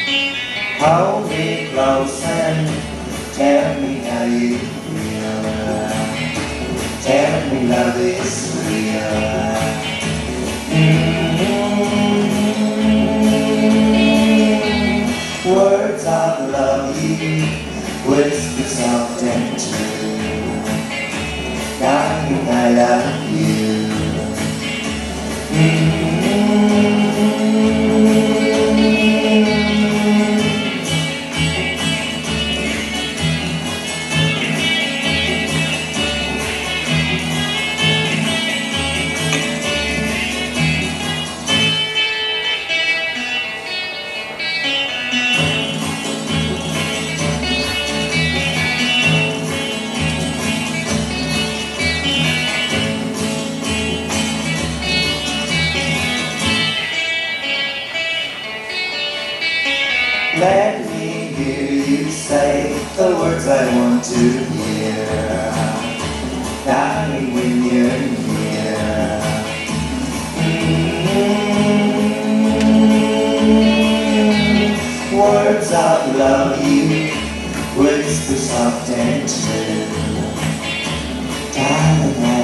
Hold me close and tell me how you feel. Tell me love is real. Words of love you whisper soft and true. Darling, I love you. Let me hear you say the words I want to hear. Darling, when you're near. Words of love you whisper soft and true. Darling, I